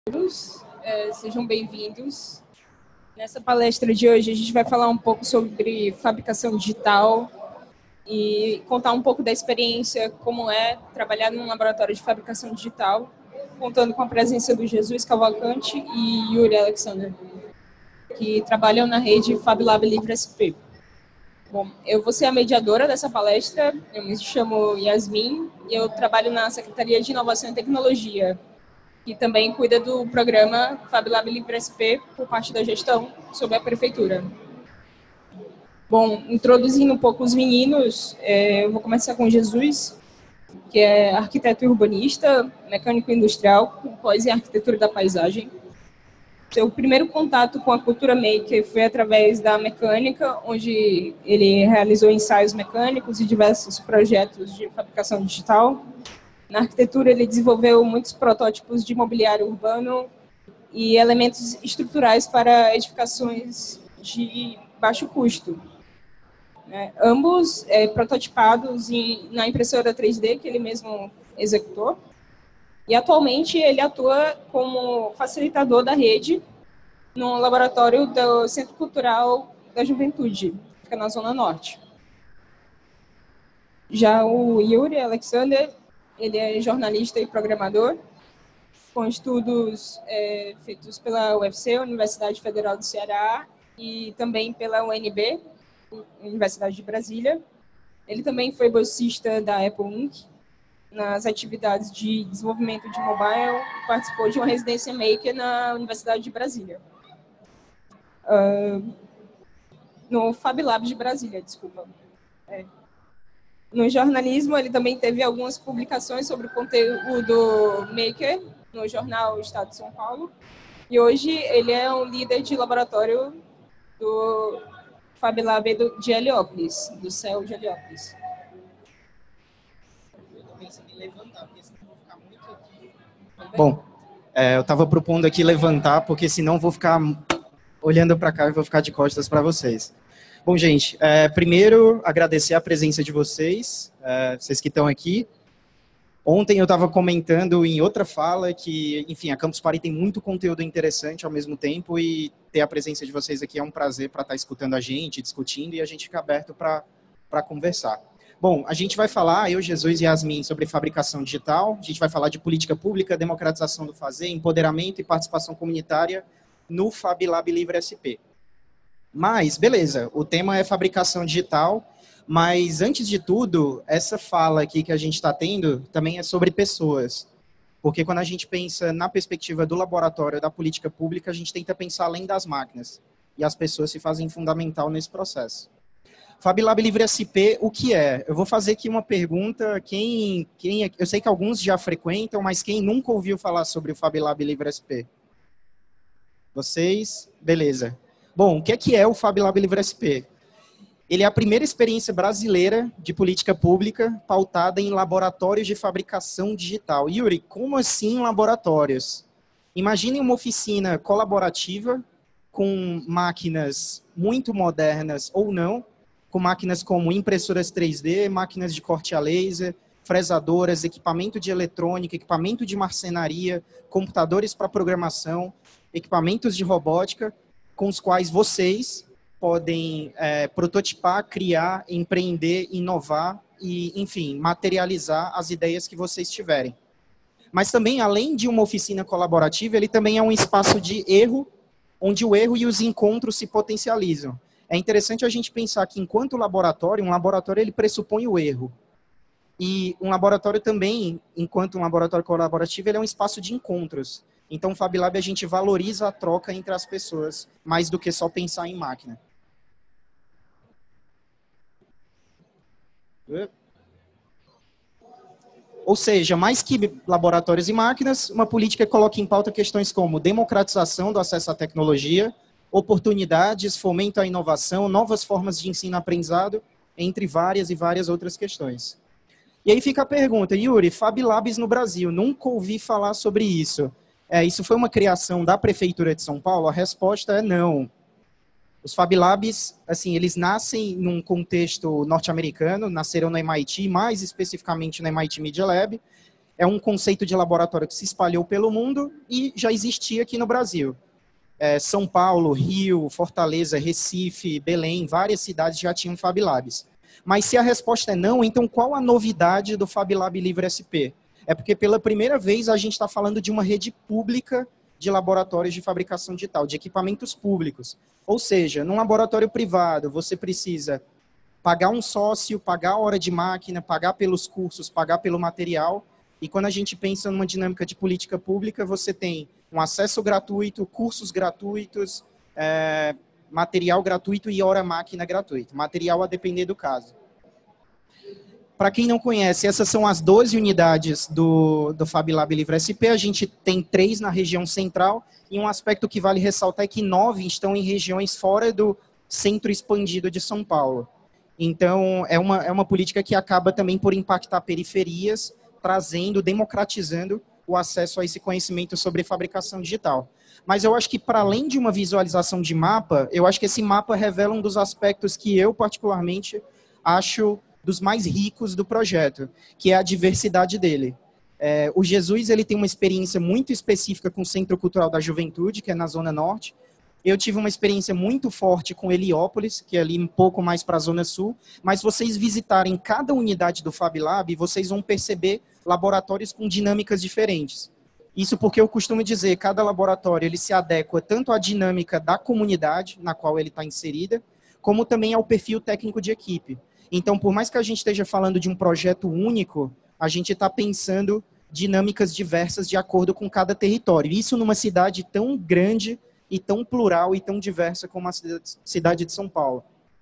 Sejam bem-vindos. Nessa palestra de hoje, a gente vai falar um pouco sobre fabricação digital e contar um pouco da experiência, como é trabalhar num laboratório de fabricação digital, contando com a presença do Jesus Cavalcante e Yuri Alexander, que trabalham na rede FabLab Livre SP. Bom, eu vou ser a mediadora dessa palestra, eu me chamo Yasmin e eu trabalho na Secretaria de Inovação e Tecnologia, que também cuida do programa FabLab Livre SP por parte da gestão sob a prefeitura. Bom, introduzindo um pouco os meninos, eu vou começar com Jesus, que é arquiteto urbanista, mecânico industrial, com pós em arquitetura da paisagem. Seu primeiro contato com a cultura maker foi através da mecânica, onde ele realizou ensaios mecânicos e diversos projetos de fabricação digital. Na arquitetura, ele desenvolveu muitos protótipos de mobiliário urbano e elementos estruturais para edificações de baixo custo. Ambos prototipados na impressora 3D, que ele mesmo executou. E, atualmente, ele atua como facilitador da rede no laboratório do Centro Cultural da Juventude, que fica na Zona Norte. Já o Yuri Alexander, ele é jornalista e programador, com estudos feitos pela UFC, Universidade Federal do Ceará, e também pela UNB, Universidade de Brasília. Ele também foi bolsista da Apple Inc. nas atividades de desenvolvimento de mobile e participou de uma residência maker na Universidade de Brasília. No FabLab de Brasília, desculpa. No jornalismo, ele também teve algumas publicações sobre o conteúdo maker no jornal Estado de São Paulo. E hoje ele é um líder de laboratório do FabLab de Heliópolis, do CEL de Heliópolis. Bom, eu estava propondo aqui levantar, porque senão vou ficar olhando para cá e vou ficar de costas para vocês. Bom, gente, primeiro agradecer a presença de vocês, vocês que estão aqui. Ontem eu estava comentando em outra fala que, enfim, a Campus Party tem muito conteúdo interessante ao mesmo tempo e ter a presença de vocês aqui é um prazer para estar escutando a gente, discutindo e a gente fica aberto para conversar. Bom, a gente vai falar, eu, Jesus e Yasmin, sobre fabricação digital, a gente vai falar de política pública, democratização do fazer, empoderamento e participação comunitária no FabLab Livre SP. Mas, beleza, o tema é fabricação digital, mas, antes de tudo, essa fala aqui que a gente está tendo também é sobre pessoas. Porque quando a gente pensa na perspectiva do laboratório da política pública, a gente tenta pensar além das máquinas. E as pessoas se fazem fundamental nesse processo. FabLab Livre SP, o que é? Eu vou fazer aqui uma pergunta, eu sei que alguns já frequentam, mas quem nunca ouviu falar sobre o FabLab Livre SP? Vocês? Beleza. Bom, o que é o FabLab Livre SP? Ele é a primeira experiência brasileira de política pública pautada em laboratórios de fabricação digital. Yuri, como assim laboratórios? Imagine uma oficina colaborativa com máquinas muito modernas ou não, com máquinas como impressoras 3D, máquinas de corte a laser, fresadoras, equipamento de eletrônica, equipamento de marcenaria, computadores para programação, equipamentos de robótica, com os quais vocês podem prototipar, criar, empreender, inovar e, enfim, materializar as ideias que vocês tiverem. Mas também, além de uma oficina colaborativa, ele também é um espaço de erro, onde o erro e os encontros se potencializam. É interessante a gente pensar que, enquanto laboratório, um laboratório ele pressupõe o erro. E um laboratório também, enquanto um laboratório colaborativo, ele é um espaço de encontros. Então, o FabLab, a gente valoriza a troca entre as pessoas, mais do que só pensar em máquina. Ou seja, mais que laboratórios e máquinas, uma política que coloca em pauta questões como democratização do acesso à tecnologia, oportunidades, fomento à inovação, novas formas de ensino-aprendizado, entre várias e várias outras questões. E aí fica a pergunta, Yuri, FabLabs no Brasil, nunca ouvi falar sobre isso. Isso foi uma criação da Prefeitura de São Paulo? A resposta é não. Os FabLabs, assim, eles nascem num contexto norte-americano, nasceram no MIT, mais especificamente no MIT Media Lab, é um conceito de laboratório que se espalhou pelo mundo e já existia aqui no Brasil. São Paulo, Rio, Fortaleza, Recife, Belém, várias cidades já tinham Fab Labs. Mas se a resposta é não, então qual a novidade do Fab Lab Livre SP? É porque pela primeira vez a gente está falando de uma rede pública de laboratórios de fabricação digital, de equipamentos públicos. Ou seja, num laboratório privado, você precisa pagar um sócio, pagar a hora de máquina, pagar pelos cursos, pagar pelo material. E quando a gente pensa numa dinâmica de política pública, você tem um acesso gratuito, cursos gratuitos, material gratuito e hora-máquina gratuito. Material a depender do caso. Para quem não conhece, essas são as 12 unidades do Fab Lab Livre SP. A gente tem 3 na região central e um aspecto que vale ressaltar é que 9 estão em regiões fora do centro expandido de São Paulo. Então, é uma política que acaba também por impactar periferias, trazendo, democratizando o acesso a esse conhecimento sobre fabricação digital. Mas eu acho que, para além de uma visualização de mapa, eu acho que esse mapa revela um dos aspectos que eu, particularmente, acho dos mais ricos do projeto, que é a diversidade dele. O Jesus ele tem uma experiência muito específica com o Centro Cultural da Juventude, que é na Zona Norte. Eu tive uma experiência muito forte com Heliópolis, que é ali um pouco mais para a Zona Sul, mas vocês visitarem cada unidade do Fab Lab, vocês vão perceber laboratórios com dinâmicas diferentes. Isso porque eu costumo dizer, cada laboratório ele se adequa tanto à dinâmica da comunidade na qual ele está inserida, como também ao perfil técnico de equipe. Então, por mais que a gente esteja falando de um projeto único, a gente está pensando dinâmicas diversas de acordo com cada território. Isso numa cidade tão grande e tão plural e tão diversa como a cidade de São Paulo.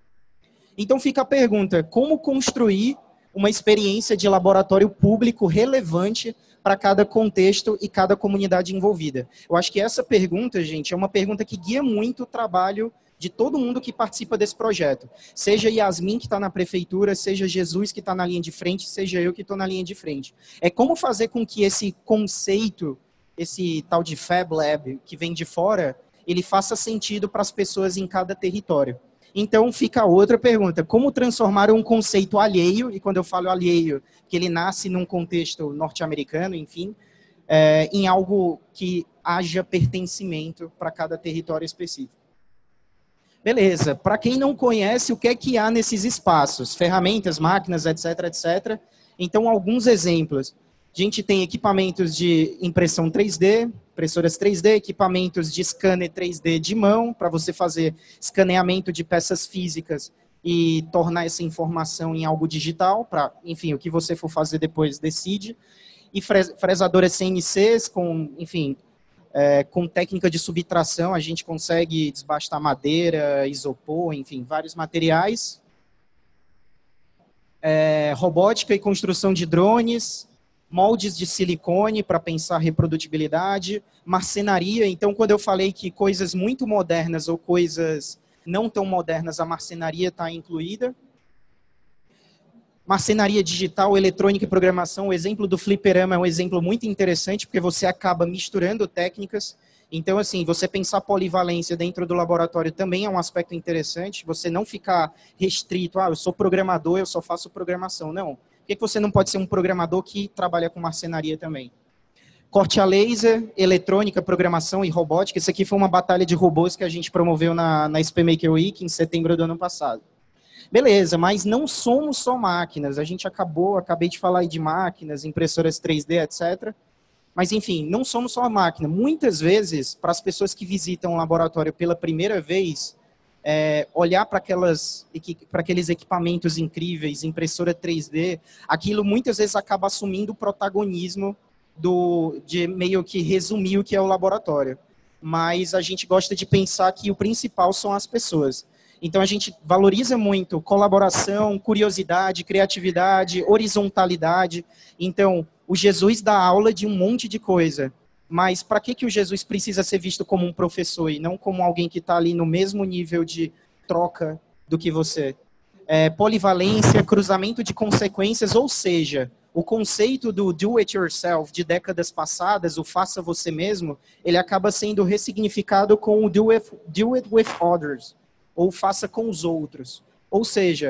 Então fica a pergunta, como construir uma experiência de laboratório público relevante para cada contexto e cada comunidade envolvida? Eu acho que essa pergunta, gente, é uma pergunta que guia muito o trabalho de todo mundo que participa desse projeto. Seja Yasmin, que está na prefeitura, seja Jesus, que está na linha de frente, seja eu que estou na linha de frente. É como fazer com que esse conceito, esse tal de Fab Lab, que vem de fora, ele faça sentido para as pessoas em cada território. Então, fica outra pergunta. Como transformar um conceito alheio, e quando eu falo alheio, que ele nasce num contexto norte-americano, enfim, em algo que haja pertencimento para cada território específico. Beleza, para quem não conhece, o que é que há nesses espaços? Ferramentas, máquinas, etc, etc. Então, alguns exemplos. A gente tem equipamentos de impressão 3D, impressoras 3D, equipamentos de scanner 3D de mão, para você fazer escaneamento de peças físicas e tornar essa informação em algo digital, para, enfim, o que você for fazer depois decide. E fresadoras CNCs com, enfim, com técnica de subtração, a gente consegue desbastar madeira, isopor, enfim, vários materiais. Robótica e construção de drones, moldes de silicone para pensar reprodutibilidade, marcenaria. Então, quando eu falei que coisas muito modernas ou coisas não tão modernas, a marcenaria está incluída. Marcenaria digital, eletrônica e programação. O exemplo do fliperama é um exemplo muito interessante, porque você acaba misturando técnicas. Então, assim, você pensar polivalência dentro do laboratório também é um aspecto interessante. Você não ficar restrito, eu sou programador, eu só faço programação. Não. Por que você não pode ser um programador que trabalha com marcenaria também? Corte a laser, eletrônica, programação e robótica. Isso aqui foi uma batalha de robôs que a gente promoveu na SP Maker Week em setembro do ano passado. Beleza, mas não somos só máquinas. A gente acabei de falar aí de máquinas, impressoras 3D, etc. Mas, enfim, não somos só a máquina. Muitas vezes, para as pessoas que visitam o laboratório pela primeira vez, olhar para aqueles equipamentos incríveis, impressora 3D, aquilo muitas vezes acaba assumindo o protagonismo de meio que resumir o que é o laboratório. Mas a gente gosta de pensar que o principal são as pessoas. Então, a gente valoriza muito colaboração, curiosidade, criatividade, horizontalidade. Então, o Jesus dá aula de um monte de coisa. Mas para que o Jesus precisa ser visto como um professor e não como alguém que está ali no mesmo nível de troca do que você? Polivalência, cruzamento de consequências, ou seja, o conceito do do it yourself de décadas passadas, o faça você mesmo, ele acaba sendo ressignificado com o do it with others, ou faça com os outros. Ou seja,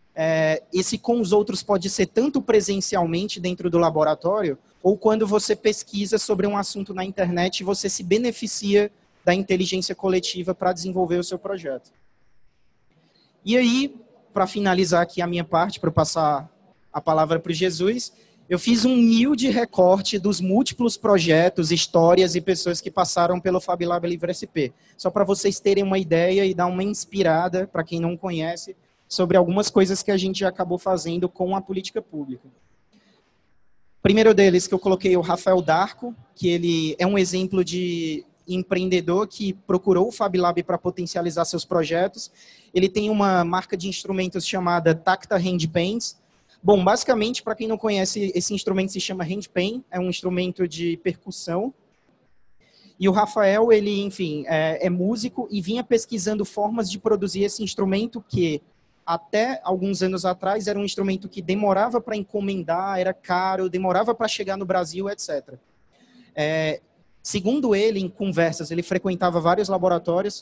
esse com os outros pode ser tanto presencialmente dentro do laboratório, ou quando você pesquisa sobre um assunto na internet e você se beneficia da inteligência coletiva para desenvolver o seu projeto. E aí, para finalizar aqui a minha parte, para passar a palavra para o Jesus, eu fiz um humilde recorte dos múltiplos projetos, histórias e pessoas que passaram pelo FabLab Livre SP. Só para vocês terem uma ideia e dar uma inspirada, para quem não conhece, sobre algumas coisas que a gente já acabou fazendo com a política pública. O primeiro deles que eu coloquei é o Rafael Darco, que ele é um exemplo de empreendedor que procurou o FabLab para potencializar seus projetos. Ele tem uma marca de instrumentos chamada Tacta Handpans. Bom, basicamente, para quem não conhece, esse instrumento se chama handpan, é um instrumento de percussão. E o Rafael, ele, enfim, é músico e vinha pesquisando formas de produzir esse instrumento que, até alguns anos atrás, era um instrumento que demorava para encomendar, era caro, demorava para chegar no Brasil, etc. Segundo ele, em conversas, ele frequentava vários laboratórios,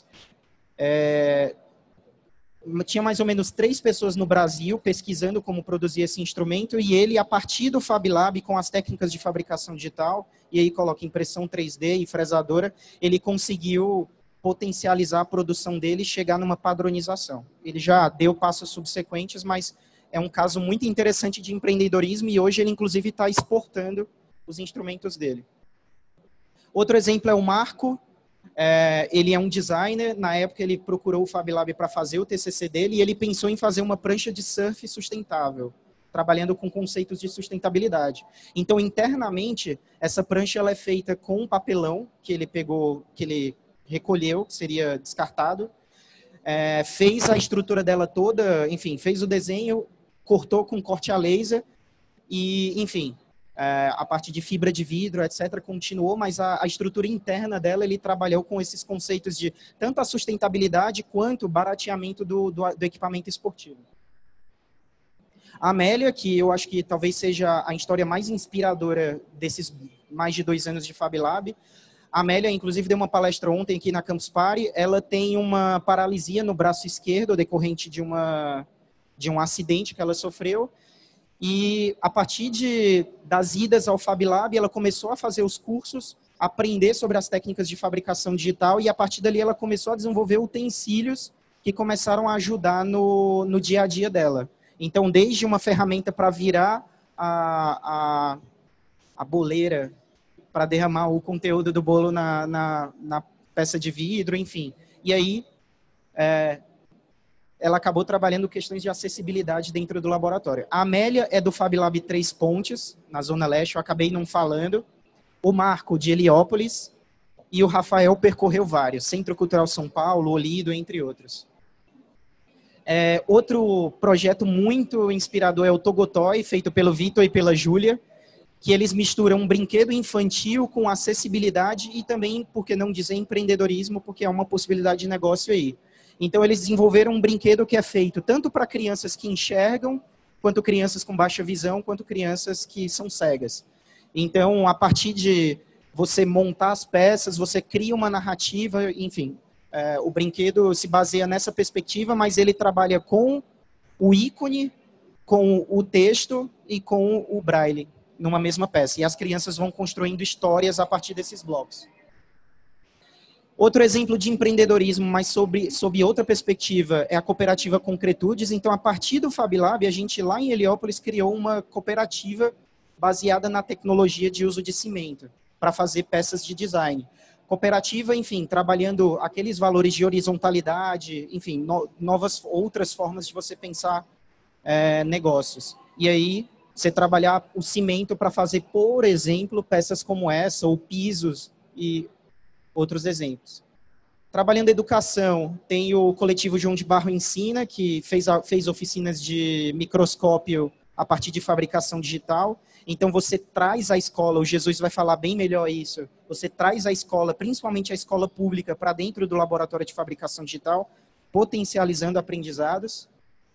tinha mais ou menos 3 pessoas no Brasil pesquisando como produzir esse instrumento, e ele, a partir do FabLab, com as técnicas de fabricação digital, e aí coloca impressão 3D e fresadora, ele conseguiu potencializar a produção dele e chegar numa padronização. Ele já deu passos subsequentes, mas é um caso muito interessante de empreendedorismo, e hoje ele, inclusive, está exportando os instrumentos dele. Outro exemplo é o Marco. Ele é um designer, na época ele procurou o FabLab para fazer o TCC dele e ele pensou em fazer uma prancha de surf sustentável, trabalhando com conceitos de sustentabilidade. Então, internamente, essa prancha ela é feita com um papelão que ele pegou, que ele recolheu, que seria descartado, fez a estrutura dela toda, enfim, fez o desenho, cortou com corte a laser e, enfim, a parte de fibra de vidro, etc., continuou, mas a estrutura interna dela, ele trabalhou com esses conceitos de tanto a sustentabilidade quanto o barateamento do equipamento esportivo. A Amélia, que eu acho que talvez seja a história mais inspiradora desses mais de 2 anos de FabLab. A Amélia, inclusive, deu uma palestra ontem aqui na Campus Party. Ela tem uma paralisia no braço esquerdo, decorrente de um acidente que ela sofreu. E a partir das idas ao FabLab, ela começou a fazer os cursos, aprender sobre as técnicas de fabricação digital, e a partir dali ela começou a desenvolver utensílios que começaram a ajudar no dia a dia dela. Então, desde uma ferramenta para virar a boleira, para derramar o conteúdo do bolo na peça de vidro, enfim. E aí, ela acabou trabalhando questões de acessibilidade dentro do laboratório. A Amélia é do FabLab Três Pontes, na Zona Leste, eu acabei não falando. O Marco, de Heliópolis, e o Rafael percorreu vários, Centro Cultural São Paulo, Olido, entre outros. Outro projeto muito inspirador é o Togotoy, feito pelo Vitor e pela Júlia, que eles misturam um brinquedo infantil com acessibilidade e também, por que não dizer, empreendedorismo, porque é uma possibilidade de negócio aí. Então, eles desenvolveram um brinquedo que é feito tanto para crianças que enxergam, quanto crianças com baixa visão, quanto crianças que são cegas. Então, a partir de você montar as peças, você cria uma narrativa, enfim. O brinquedo se baseia nessa perspectiva, mas ele trabalha com o ícone, com o texto e com o braille, numa mesma peça. E as crianças vão construindo histórias a partir desses blocos. Outro exemplo de empreendedorismo, mas sob outra perspectiva, é a cooperativa Concretudes. Então, a partir do FabLab, a gente lá em Heliópolis criou uma cooperativa baseada na tecnologia de uso de cimento, para fazer peças de design. Cooperativa, enfim, trabalhando aqueles valores de horizontalidade, enfim, outras formas de você pensar negócios. E aí, você trabalhar o cimento para fazer, por exemplo, peças como essa, ou pisos e outros exemplos. Trabalhando educação, tem o coletivo João de Barro Ensina, que fez oficinas de microscópio a partir de fabricação digital. Então, você traz a escola, o Jesus vai falar bem melhor isso, você traz a escola, principalmente a escola pública, para dentro do laboratório de fabricação digital, potencializando aprendizados.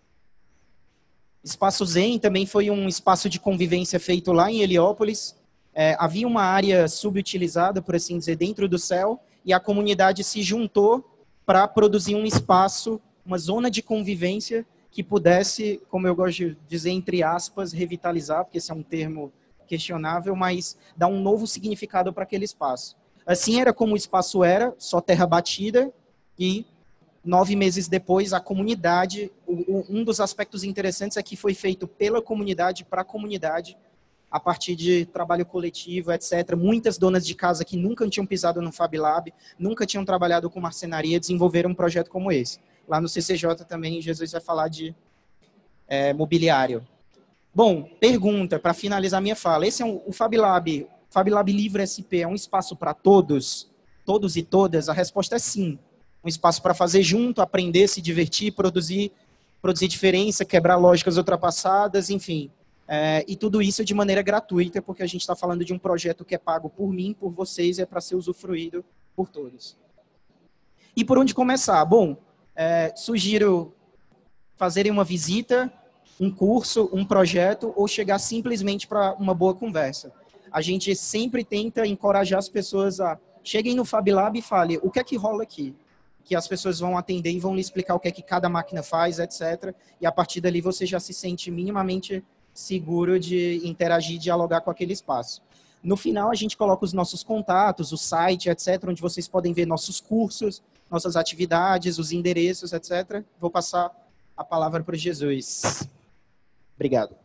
Espaço Zen também foi um espaço de convivência feito lá em Heliópolis. Havia uma área subutilizada, por assim dizer, dentro do céu, e a comunidade se juntou para produzir um espaço, uma zona de convivência, que pudesse, como eu gosto de dizer, entre aspas, revitalizar, porque esse é um termo questionável, mas dar um novo significado para aquele espaço. Assim era como o espaço era, só terra batida, e 9 meses depois a comunidade, um dos aspectos interessantes é que foi feito pela comunidade, para a comunidade, a partir de trabalho coletivo, etc. Muitas donas de casa que nunca tinham pisado no Fab Lab, nunca tinham trabalhado com marcenaria, desenvolveram um projeto como esse. Lá no CCJ também, Jesus vai falar de mobiliário. Bom, pergunta, para finalizar minha fala. Esse é o Fab Lab. Fab Lab Livre SP é um espaço para todos? Todos e todas? A resposta é sim. Um espaço para fazer junto, aprender, se divertir, produzir diferença, quebrar lógicas ultrapassadas, enfim. E tudo isso de maneira gratuita, porque a gente está falando de um projeto que é pago por mim, por vocês, e é para ser usufruído por todos. E por onde começar? Bom, sugiro fazerem uma visita, um curso, um projeto, ou chegar simplesmente para uma boa conversa. A gente sempre tenta encorajar as pessoas a cheguem no Fab Lab e falem o que é que rola aqui, que as pessoas vão atender e vão lhe explicar o que é que cada máquina faz, etc. E a partir dali você já se sente minimamente seguro de interagir e dialogar com aquele espaço. No final, a gente coloca os nossos contatos, o site, etc., onde vocês podem ver nossos cursos, nossas atividades, os endereços, etc. Vou passar a palavra para o Jesus. Obrigado.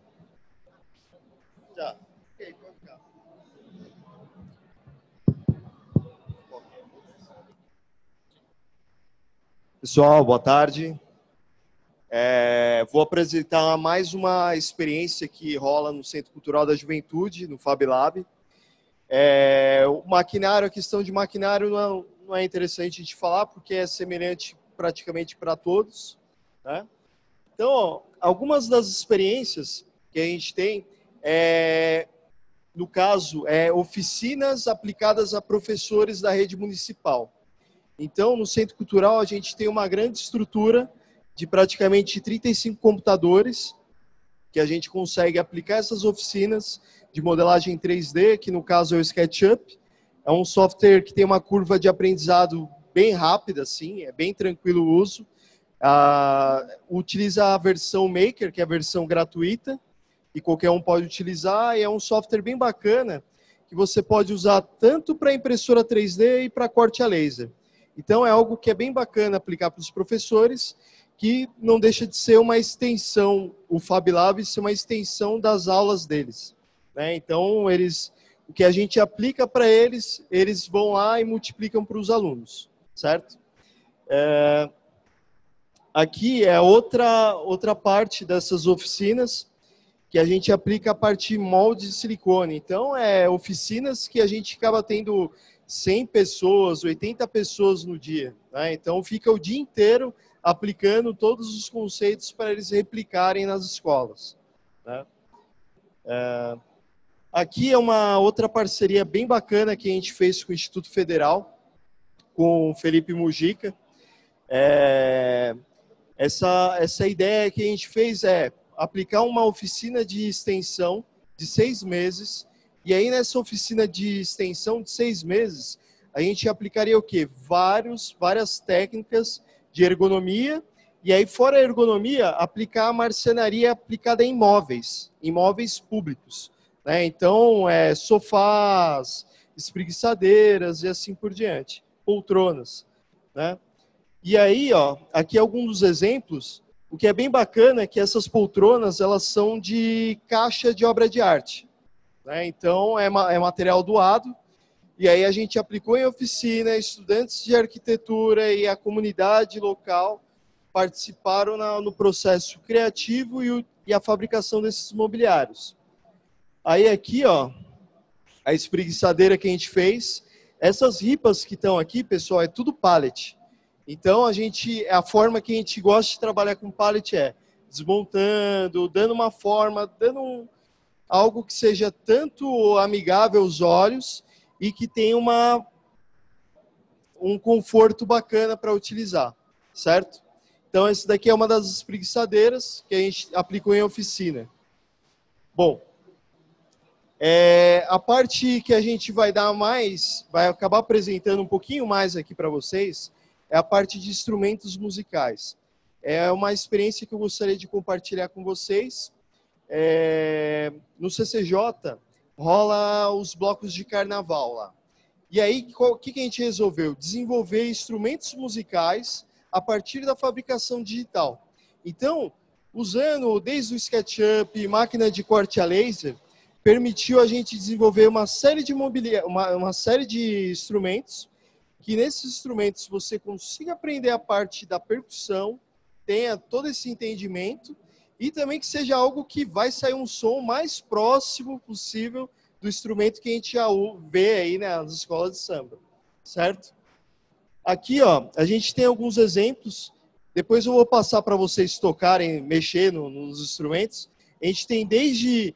Pessoal, boa tarde. Vou apresentar mais uma experiência que rola no Centro Cultural da Juventude, no Fab Lab. O maquinário, a questão de maquinário não é interessante a gente falar, porque é semelhante praticamente para todos, né? Então, algumas das experiências que a gente tem, no caso, oficinas aplicadas a professores da rede municipal. Então, no Centro Cultural, a gente tem uma grande estrutura de praticamente 35 computadores, que a gente consegue aplicar essas oficinas de modelagem 3D, que no caso é o SketchUp. É um software que tem uma curva de aprendizado bem rápida, assim, é bem tranquilo o uso. Utiliza a versão Maker, que é a versão gratuita, e qualquer um pode utilizar, e é um software bem bacana, que você pode usar tanto para impressora 3D e para corte a laser. Então, é algo que é bem bacana aplicar para os professores, que não deixa de ser uma extensão, o Fab Lab ser uma extensão das aulas deles, né? Então, o que a gente aplica para eles, eles vão lá e multiplicam para os alunos, certo? Aqui é outra parte dessas oficinas, que a gente aplica a partir de molde de silicone. Então, oficinas que a gente acaba tendo 100 pessoas, 80 pessoas no dia, né? Então, fica o dia inteiro aplicando todos os conceitos para eles replicarem nas escolas, né? Aqui é uma outra parceria bem bacana que a gente fez com o Instituto Federal, com o Felipe Mujica. Essa ideia que a gente fez é aplicar uma oficina de extensão de 6 meses, e aí nessa oficina de extensão de 6 meses, a gente aplicaria o quê? Várias técnicas de ergonomia, e aí fora a ergonomia, aplicar a marcenaria aplicada em imóveis públicos, né? Então, sofás, espreguiçadeiras e assim por diante, poltronas, né? E aí, aqui alguns dos exemplos. O que é bem bacana é que essas poltronas, elas são de caixa de obra de arte, né? Então, é material doado, e aí a gente aplicou em oficina, estudantes de arquitetura e a comunidade local participaram no processo criativo e a fabricação desses mobiliários. Aí aqui, a espreguiçadeira que a gente fez. Essas ripas que estão aqui, pessoal, é tudo pallet. Então, a forma que a gente gosta de trabalhar com pallet é desmontando, dando uma forma, dando algo que seja tanto amigável aos olhos e que tenha um conforto bacana para utilizar, certo? Então, esse daqui é uma das espreguiçadeiras que a gente aplicou em oficina. Bom, a parte que a gente vai acabar apresentando um pouquinho mais aqui para vocês, é a parte de instrumentos musicais. é uma experiência que eu gostaria de compartilhar com vocês. No CCJ rola os blocos de carnaval lá. E aí, o que a gente resolveu? Desenvolver instrumentos musicais a partir da fabricação digital. Então, usando desde o SketchUp, máquina de corte a laser, permitiu a gente desenvolver uma série de uma série de instrumentos, que nesses instrumentos você consiga aprender a parte da percussão, tenha todo esse entendimento, e também que seja algo que vai sair um som mais próximo possível do instrumento que a gente já vê aí nas escolas de samba, certo? Aqui, ó, a gente tem alguns exemplos, depois eu vou passar para vocês tocarem, mexer nos instrumentos. A gente tem desde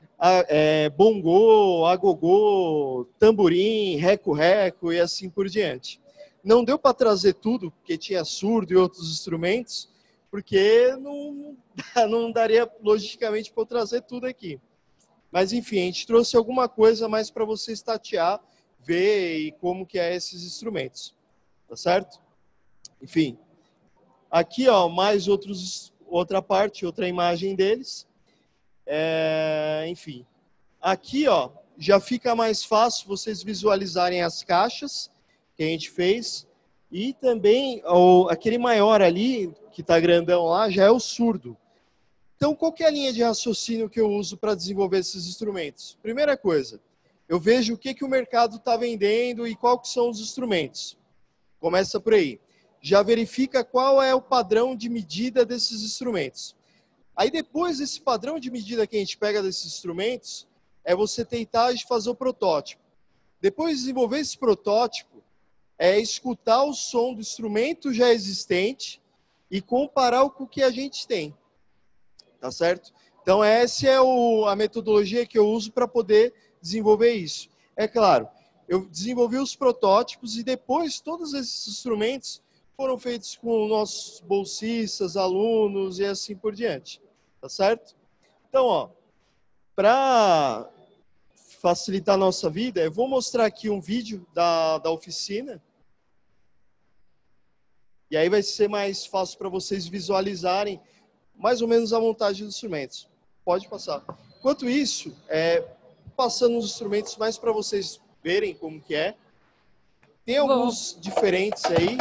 bongô, agogô, tamborim, reco-reco e assim por diante. Não deu para trazer tudo, porque tinha surdo e outros instrumentos, porque não daria logicamente para eu trazer tudo aqui. Mas, enfim, a gente trouxe alguma coisa mais para vocês tatear, ver e como que é esses instrumentos. Tá certo? Enfim. Aqui, ó, mais outra parte, outra imagem deles. Enfim. Aqui, ó, já fica mais fácil vocês visualizarem as caixas que a gente fez. E também, aquele maior ali, que está grandão lá, já é o surdo. Então, qual que é a linha de raciocínio que eu uso para desenvolver esses instrumentos? Primeira coisa, eu vejo o que o mercado está vendendo e quais são os instrumentos. Começa por aí. Já verifica qual é o padrão de medida desses instrumentos. Aí, depois desse padrão de medida que a gente pega desses instrumentos, é você tentar fazer o protótipo. Depois de desenvolver esse protótipo, é escutar o som do instrumento já existente e comparar com o que a gente tem. Tá certo? Então, essa é a metodologia que eu uso para poder desenvolver isso. É claro, eu desenvolvi os protótipos e depois todos esses instrumentos foram feitos com nossos bolsistas, alunos e assim por diante. Tá certo? Então, ó, para facilitar a nossa vida, eu vou mostrar aqui um vídeo da oficina. E aí vai ser mais fácil para vocês visualizarem mais ou menos a montagem dos instrumentos. Pode passar. Enquanto isso, passando os instrumentos mais para vocês verem como que é. Tem alguns diferentes aí.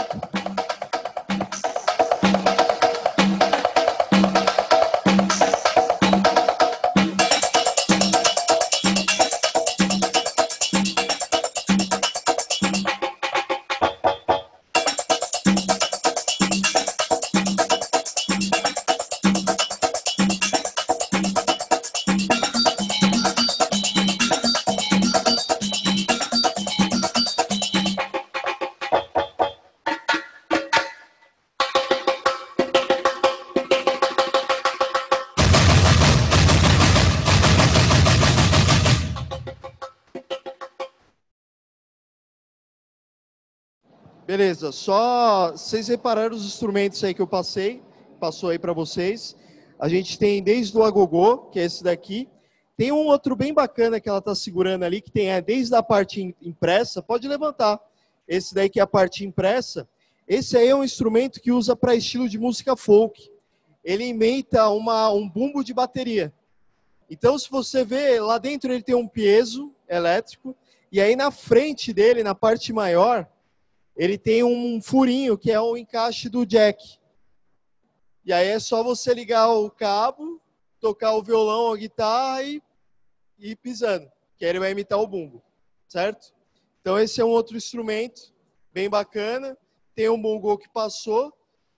Beleza, só vocês repararam os instrumentos aí que eu passou aí para vocês. A gente tem desde o agogô, que é esse daqui. Tem um outro bem bacana que ela está segurando ali, que tem desde a parte impressa, pode levantar. Esse daí que é a parte impressa. Esse aí é um instrumento que usa para estilo de música folk. Ele imita um bumbo de bateria. Então, se você vê, lá dentro ele tem um piezo elétrico, e aí na frente dele, na parte maior, ele tem um furinho, que é o encaixe do jack. E aí é só você ligar o cabo, tocar o violão, a guitarra e ir pisando, que aí ele vai imitar o bumbo, certo? Então esse é um outro instrumento bem bacana. Tem um bongô que passou.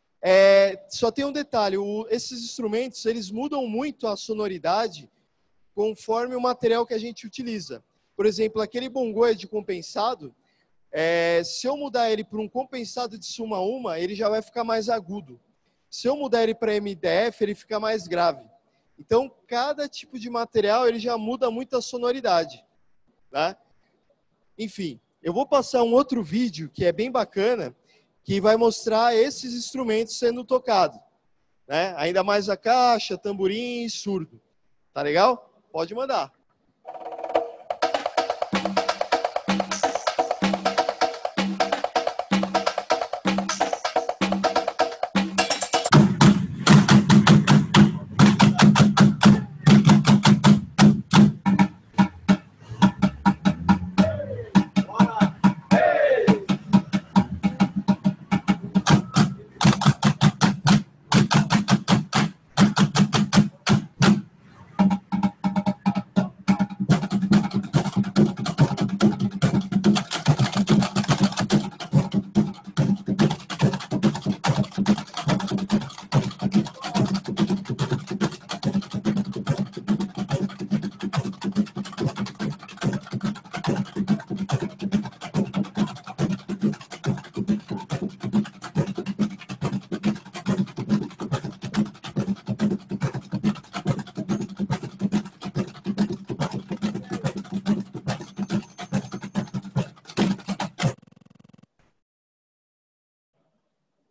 Só tem um detalhe, esses instrumentos, eles mudam muito a sonoridade conforme o material que a gente utiliza. Por exemplo, aquele bongô é de compensado. Se eu mudar ele para um compensado de suma uma, ele já vai ficar mais agudo. Se eu mudar ele para MDF, ele fica mais grave. Então, cada tipo de material ele já muda muito a sonoridade. Tá? Enfim, eu vou passar um outro vídeo que é bem bacana, que vai mostrar esses instrumentos sendo tocados. Né? Ainda mais a caixa, tamborim e surdo. Tá legal? Pode mandar.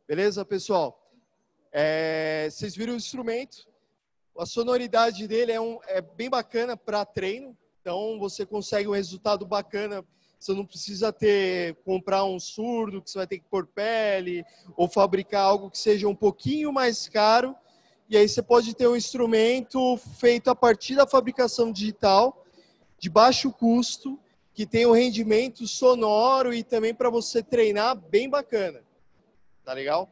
Beleza, pessoal? Vocês viram o instrumento? A sonoridade dele é bem bacana para treino. Então, você consegue um resultado bacana. Você não precisa comprar um surdo, que você vai ter que pôr pele, ou fabricar algo que seja um pouquinho mais caro. E aí você pode ter um instrumento feito a partir da fabricação digital, de baixo custo, que tem um rendimento sonoro e também para você treinar bem bacana. Tá legal?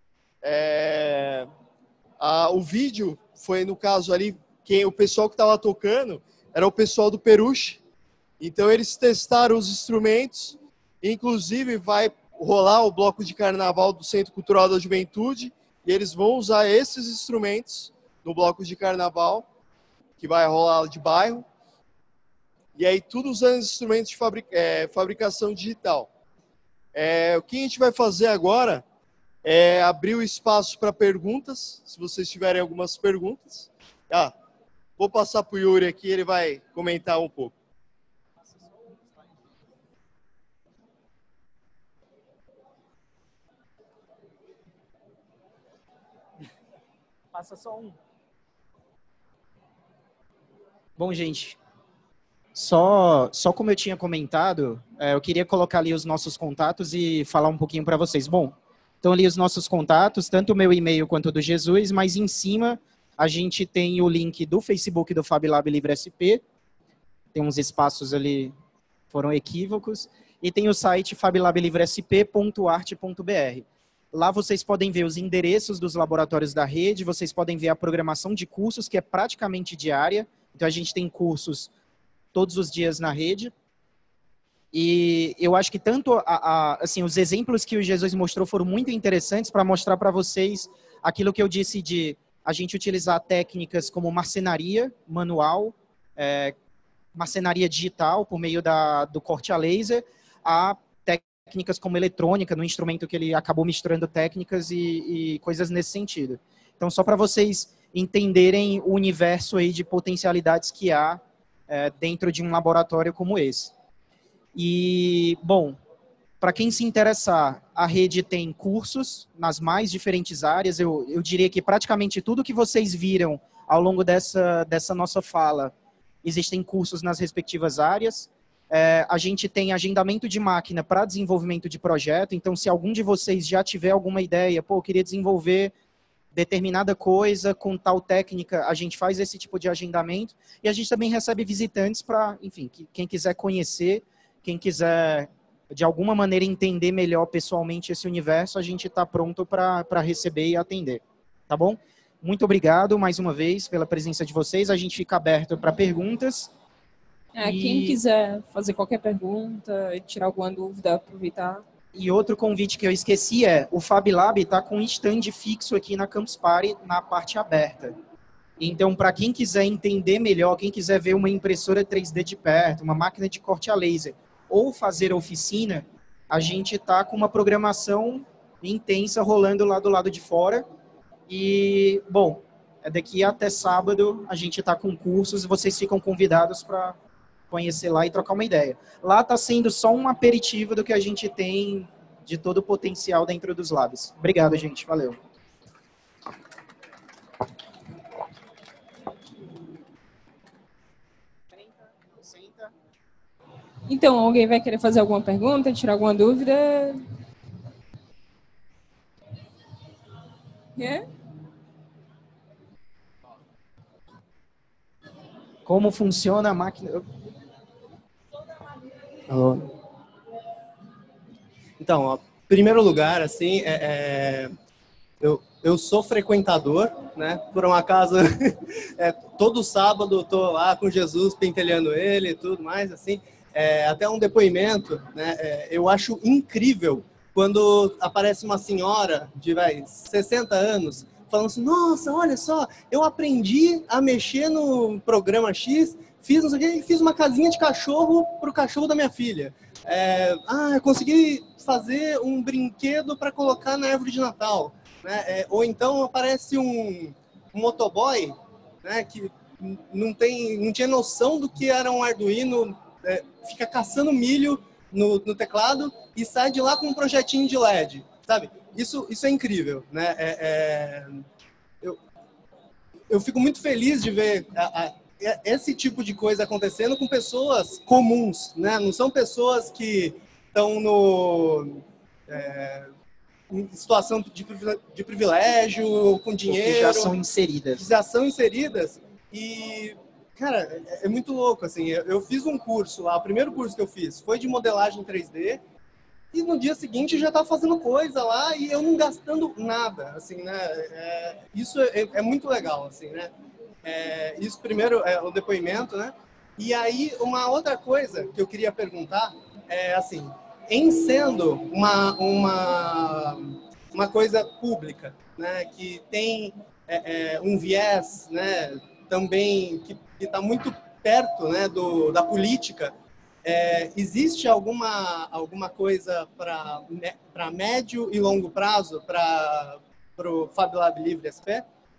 O vídeo foi, no caso ali, o pessoal que estava tocando era o pessoal do Peruche. Então eles testaram os instrumentos, inclusive vai rolar o bloco de carnaval do Centro Cultural da Juventude, e eles vão usar esses instrumentos no bloco de carnaval, que vai rolar de bairro, e aí tudo usando instrumentos de fabricação digital. O que a gente vai fazer agora é abrir o espaço para perguntas, se vocês tiverem algumas perguntas. Vou passar para o Yuri aqui, ele vai comentar um pouco. Passa só um. Bom, gente, só como eu tinha comentado, eu queria colocar ali os nossos contatos e falar um pouquinho para vocês. Bom, então ali os nossos contatos, tanto o meu e-mail quanto o do Jesus, mas em cima a gente tem o link do Facebook do FabLab Livre SP, tem uns espaços ali, foram equívocos, e tem o site fablablivresp.art.br. Lá vocês podem ver os endereços dos laboratórios da rede, vocês podem ver a programação de cursos, que é praticamente diária. Então, a gente tem cursos todos os dias na rede. E eu acho que tanto assim, os exemplos que o Jesus mostrou foram muito interessantes para mostrar para vocês aquilo que eu disse de a gente utilizar técnicas como marcenaria manual, marcenaria digital por meio do corte a laser, a técnicas como eletrônica, no instrumento que ele acabou misturando técnicas e coisas nesse sentido. Então, só para vocês entenderem o universo aí de potencialidades que há dentro de um laboratório como esse. E, bom, para quem se interessar, a rede tem cursos nas mais diferentes áreas. Eu diria que praticamente tudo que vocês viram ao longo dessa nossa fala, existem cursos nas respectivas áreas. A gente tem agendamento de máquina para desenvolvimento de projeto, então se algum de vocês já tiver alguma ideia, eu queria desenvolver determinada coisa com tal técnica, a gente faz esse tipo de agendamento, e a gente também recebe visitantes para, enfim, quem quiser conhecer, quem quiser de alguma maneira entender melhor pessoalmente esse universo, a gente está pronto para receber e atender, tá bom? Muito obrigado mais uma vez pela presença de vocês, a gente fica aberto para perguntas. Quem quiser fazer qualquer pergunta, tirar alguma dúvida, aproveitar. E outro convite que eu esqueci o FabLab está com um stand fixo aqui na Campus Party, na parte aberta. Então, para quem quiser entender melhor, quem quiser ver uma impressora 3D de perto, uma máquina de corte a laser, ou fazer oficina, a gente está com uma programação intensa rolando lá do lado de fora. E, bom, daqui até sábado a gente está com cursos e vocês ficam convidados para conhecer lá e trocar uma ideia. Lá está sendo só um aperitivo do que a gente tem de todo o potencial dentro dos labs. Obrigado, gente. Valeu. Então, alguém vai querer fazer alguma pergunta, tirar alguma dúvida? Como funciona a máquina? Então, em primeiro lugar, assim, eu sou frequentador, né? Por um acaso, todo sábado eu tô lá com Jesus, pentelhando ele e tudo mais, assim. Até um depoimento, né? Eu acho incrível quando aparece uma senhora de 60 anos falando assim, nossa, olha só, eu aprendi a mexer no programa X, fiz uma casinha de cachorro para o cachorro da minha filha. Eu consegui fazer um brinquedo para colocar na árvore de Natal. Né? Ou então aparece um motoboy, né, que não tinha noção do que era um Arduino, fica caçando milho no teclado e sai de lá com um projetinho de LED. sabe? Isso é incrível, né? Eu fico muito feliz de ver esse tipo de coisa acontecendo com pessoas comuns, né? Não são pessoas que estão em situação de privilégio, com dinheiro. Que já são inseridas. Que já são inseridas. E, cara, é muito louco, assim. Eu fiz um curso lá, o primeiro curso que eu fiz foi de modelagem 3D, e no dia seguinte já estava fazendo coisa lá e eu não gastando nada, assim, né? Isso é muito legal, assim, né? Isso primeiro é o depoimento, né? E aí uma outra coisa que eu queria perguntar é assim, em sendo uma coisa pública, né? Que tem um viés, né? Também que está muito perto, né? Da política. Existe alguma coisa para médio e longo prazo para o Fab Lab Livre SP?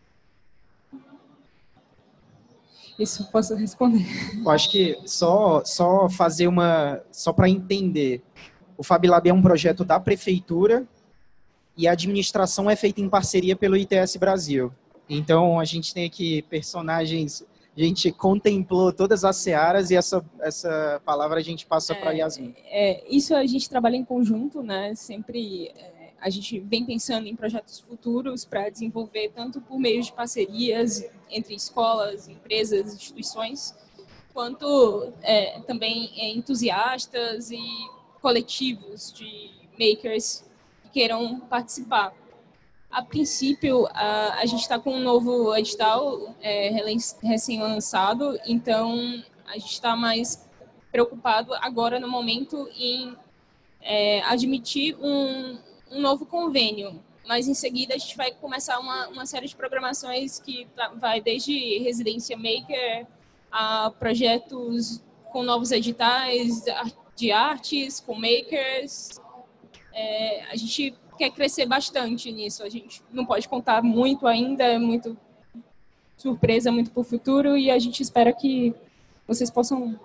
Isso eu posso responder. Eu acho que só para entender, o Fab Lab é um projeto da prefeitura e a administração é feita em parceria pelo ITS Brasil. Então, a gente tem aqui personagens, a gente contemplou todas as searas e essa palavra a gente passa para Yasmin. Isso a gente trabalha em conjunto, né? Sempre a gente vem pensando em projetos futuros para desenvolver tanto por meio de parcerias entre escolas, empresas, instituições, quanto também entusiastas e coletivos de makers que queiram participar. A princípio, a gente está com um novo edital recém-lançado, então a gente está mais preocupado agora, no momento, em admitir um novo convênio. Mas, em seguida, a gente vai começar uma série de programações que vai desde residência maker a projetos com novos editais de artes, com makers. A gente quer crescer bastante nisso. A gente não pode contar muito ainda, é muito surpresa, muito para o futuro, e a gente espera que vocês possam...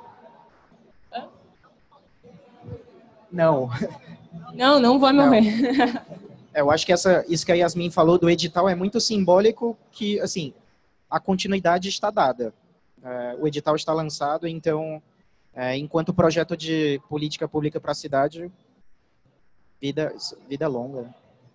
Não vai morrer. Eu acho que isso que a Yasmin falou do edital é muito simbólico, que, assim, a continuidade está dada. O edital está lançado, então, enquanto projeto de política pública para a cidade, vida longa.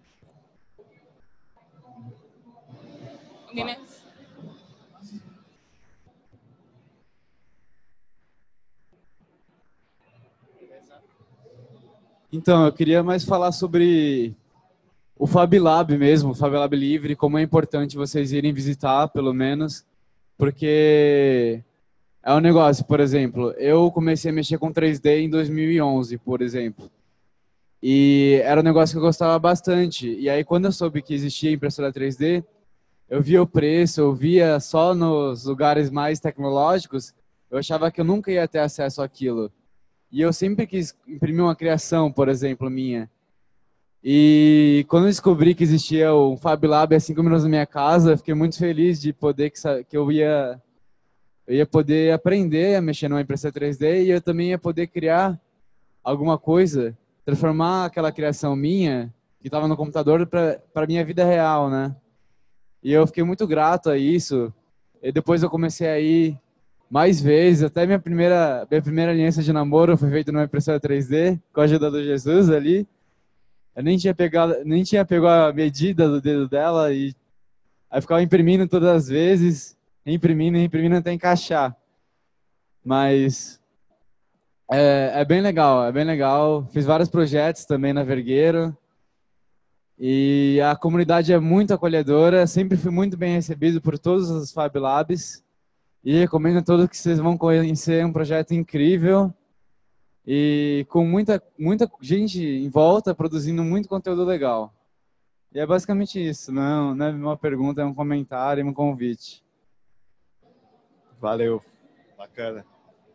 Então, eu queria mais falar sobre o Fab Lab mesmo, o Fab Lab Livre, como é importante vocês irem visitar, pelo menos, porque é um negócio, por exemplo, eu comecei a mexer com 3D em 2011, por exemplo, e era um negócio que eu gostava bastante, e aí quando eu soube que existia impressora 3D, eu via o preço, eu via só nos lugares mais tecnológicos, eu achava que eu nunca ia ter acesso àquilo. E eu sempre quis imprimir uma criação, por exemplo, minha. E quando eu descobri que existia um Fab Lab a 5 minutos da minha casa, eu fiquei muito feliz de poder que eu ia poder aprender a mexer numa impressora 3D e eu também ia poder criar alguma coisa, transformar aquela criação minha, que estava no computador, para a minha vida real, né? E eu fiquei muito grato a isso. E depois eu comecei a ir mais vezes, até minha primeira aliança de namoro foi feita numa impressora 3D, com a ajuda do Jesus ali. Eu nem tinha pegado a medida do dedo dela e aí ficava imprimindo todas as vezes, imprimindo até encaixar. Mas é bem legal. Fiz vários projetos também na Vergueiro. E a comunidade é muito acolhedora, sempre fui muito bem recebido por todos os Fab Labs. E recomendo a todos que vocês vão conhecer um projeto incrível e com muita gente em volta produzindo muito conteúdo legal. E é basicamente isso, não é uma pergunta, é um comentário e um convite. Valeu, bacana.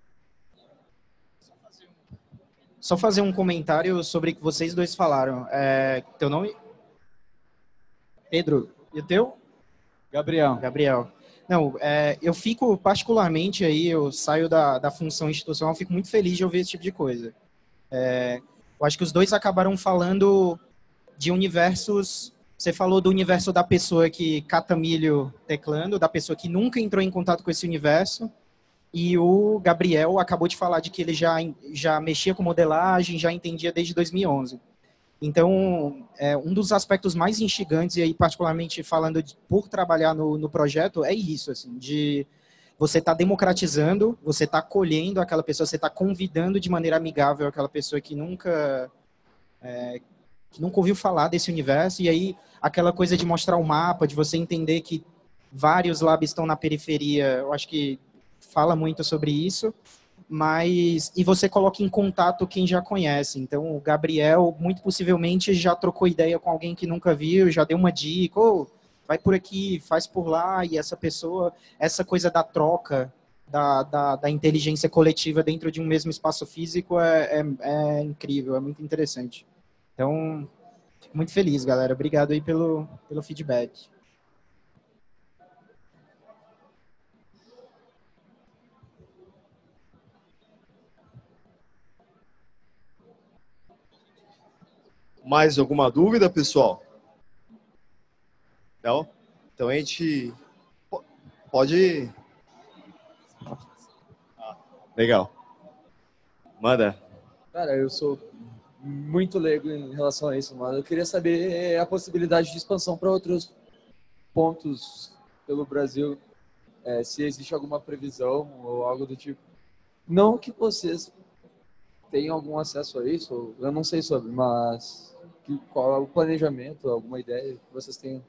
Só fazer um comentário sobre o que vocês dois falaram. Teu nome? Pedro. E o teu? Gabriel. Não, eu fico particularmente aí, eu saio da função institucional, fico muito feliz de ouvir esse tipo de coisa. Eu acho que os dois acabaram falando de universos. Você falou do universo da pessoa que cata milho teclando, da pessoa que nunca entrou em contato com esse universo. E o Gabriel acabou de falar de que ele já mexia com modelagem, já entendia desde 2011. Então, um dos aspectos mais instigantes, e aí particularmente falando por trabalhar no projeto, é isso, assim, de você estar democratizando, você estar acolhendo aquela pessoa, você estar convidando de maneira amigável aquela pessoa que nunca ouviu falar desse universo, e aí aquela coisa de mostrar o mapa, de você entender que vários labs estão na periferia, eu acho que fala muito sobre isso, e você coloca em contato quem já conhece. Então, o Gabriel, muito possivelmente, já trocou ideia com alguém que nunca viu, já deu uma dica, vai por aqui, faz por lá, e essa pessoa, essa coisa da troca, da inteligência coletiva dentro de um mesmo espaço físico é incrível, é muito interessante. Então, fico muito feliz, galera. Obrigado aí pelo feedback. Mais alguma dúvida, pessoal? Não? Então a gente pode... Legal. Manda. Cara, eu sou muito leigo em relação a isso, mas eu queria saber a possibilidade de expansão para outros pontos pelo Brasil, se existe alguma previsão ou algo do tipo. Não que vocês tenham algum acesso a isso, eu não sei sobre, mas qual é o planejamento, alguma ideia que vocês tenham?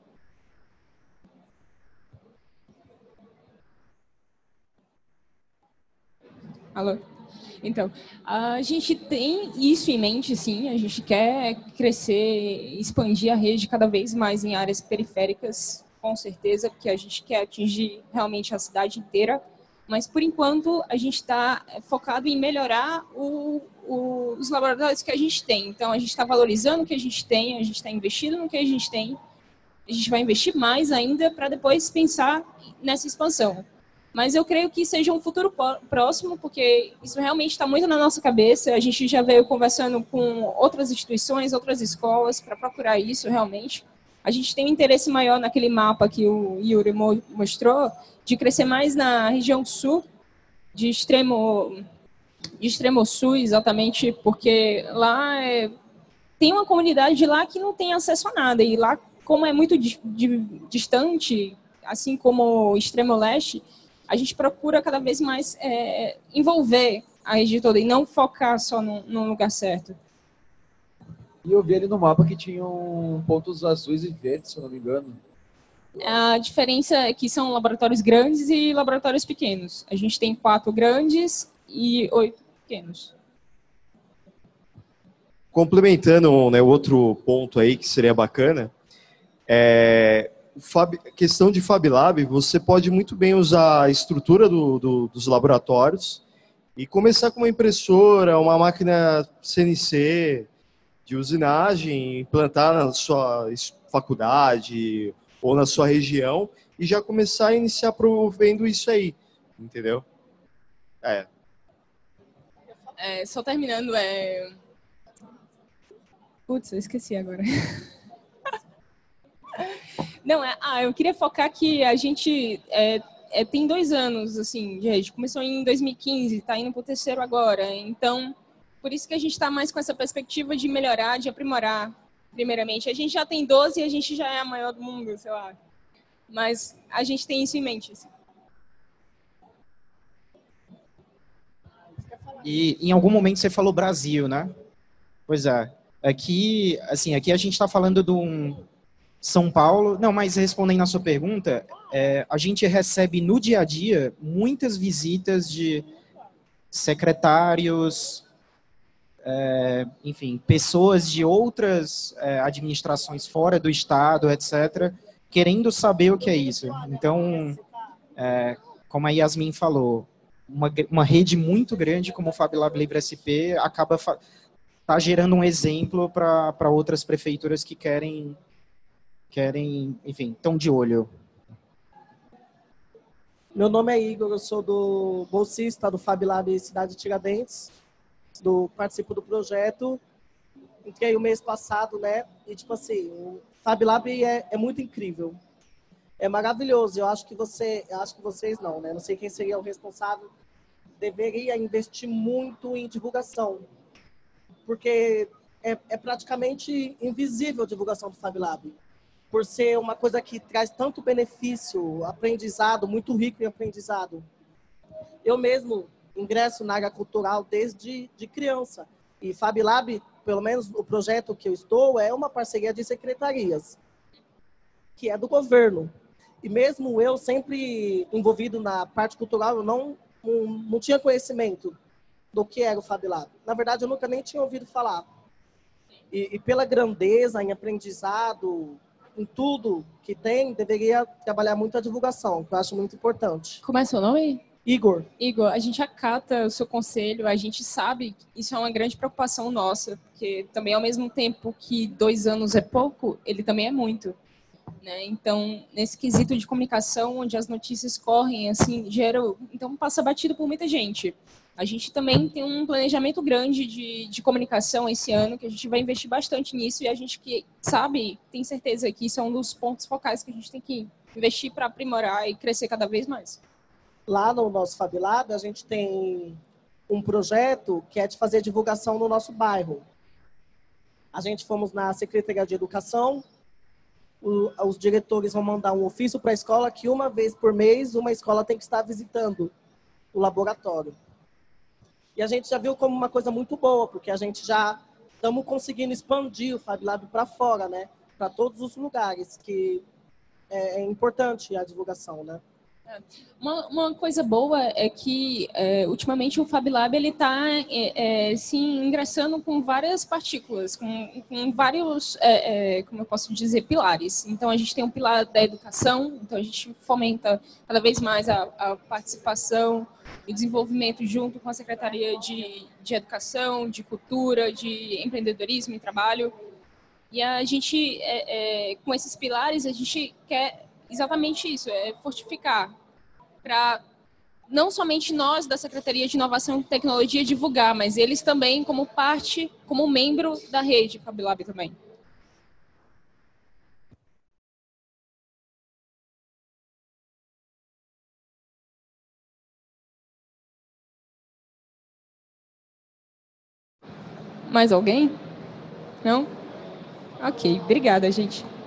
Alô? Então, a gente tem isso em mente, sim. A gente quer crescer, expandir a rede cada vez mais em áreas periféricas, com certeza, porque a gente quer atingir realmente a cidade inteira. Mas, por enquanto, a gente está focado em melhorar os laboratórios que a gente tem. Então, a gente está valorizando o que a gente tem, a gente está investindo no que a gente tem. A gente vai investir mais ainda para depois pensar nessa expansão. Mas eu creio que seja um futuro próximo, porque isso realmente está muito na nossa cabeça. A gente já veio conversando com outras instituições, outras escolas, para procurar isso realmente. A gente tem um interesse maior naquele mapa que o Yuri mostrou, de crescer mais na região sul, de extremo sul, exatamente, porque lá tem uma comunidade de lá que não tem acesso a nada. E lá, como é muito distante, assim como o extremo leste, a gente procura cada vez mais envolver a região toda e não focar só num lugar certo. E eu vi ali no mapa que tinham pontos azuis e verdes, se eu não me engano. A diferença é que são laboratórios grandes e laboratórios pequenos. A gente tem 4 grandes e 8 pequenos. Complementando, né, outro ponto aí que seria bacana, questão de Fab Lab, você pode muito bem usar a estrutura dos laboratórios e começar com uma impressora, uma máquina CNC de usinagem, implantar na sua faculdade ou na sua região e já começar a iniciar provendo isso aí, entendeu? Só terminando, Putz, eu esqueci agora. Não, eu queria focar que a gente tem 2 anos, assim, a gente começou em 2015, está indo para o 3º agora, então, por isso que a gente está mais com essa perspectiva de melhorar, de aprimorar, primeiramente. A gente já tem 12 e a gente já é a maior do mundo, sei lá, mas a gente tem isso em mente, assim. E em algum momento você falou Brasil, né? Pois é. Aqui a gente está falando de um São Paulo. Não, mas respondendo a sua pergunta, a gente recebe no dia a dia muitas visitas de secretários, enfim, pessoas de outras administrações fora do estado, etc., querendo saber o que é isso. Então, como a Yasmin falou, uma rede muito grande como o Fab Lab Livre SP acaba tá gerando um exemplo para outras prefeituras que querem, enfim, estão de olho. Meu nome é Igor, eu sou do bolsista do Fab Lab Cidade de Tiradentes, participo do projeto entrei o mês passado, né? E, tipo assim, o Fab Lab é muito incrível. É maravilhoso. Eu acho que vocês não, né? Não sei quem seria o responsável. Deveria investir muito em divulgação. Porque é praticamente invisível a divulgação do Fab Lab. Por ser uma coisa que traz tanto benefício, aprendizado, muito rico em aprendizado. Eu mesmo ingresso na área cultural desde de criança. E Fab Lab, pelo menos o projeto que eu estou, é uma parceria de secretarias, que é do governo. E mesmo eu, sempre envolvido na parte cultural, eu não tinha conhecimento do que era o Fab Lab. Na verdade, eu nunca nem tinha ouvido falar. E pela grandeza em aprendizado, em tudo que tem, deveria trabalhar muito a divulgação, que eu acho muito importante. Como é seu nome? Igor. Igor, a gente acata o seu conselho, a gente sabe que isso é uma grande preocupação nossa, porque também ao mesmo tempo que 2 anos é pouco, ele também é muito. Né? Então, nesse quesito de comunicação, onde as notícias correm, assim, então passa batido por muita gente. A gente também tem um planejamento grande de comunicação esse ano, que a gente vai investir bastante nisso, e a gente que sabe, tem certeza que isso é um dos pontos focais que a gente tem que investir para aprimorar e crescer cada vez mais. Lá no nosso Fab Lab, a gente tem um projeto que é de fazer divulgação no nosso bairro. A gente fomos na Secretaria de Educação, os diretores vão mandar um ofício para a escola que uma vez por mês uma escola tem que estar visitando o laboratório. E a gente já viu como uma coisa muito boa, porque a gente já estamos conseguindo expandir o Fab Lab para fora, né? Para todos os lugares, que é importante a divulgação, né? Uma coisa boa é que ultimamente o Fab Lab ele está sim ingressando com várias partículas, com vários, como eu posso dizer, pilares. Então a gente tem um pilar da educação, então a gente fomenta cada vez mais a participação e desenvolvimento junto com a Secretaria de Educação, de Cultura, de Empreendedorismo e Trabalho. E a gente, com esses pilares, a gente quer exatamente isso, fortificar para não somente nós da Secretaria de Inovação e Tecnologia divulgar, mas eles também como parte, como membro da rede Fab Lab também. Mais alguém? Não? Ok, obrigada, gente.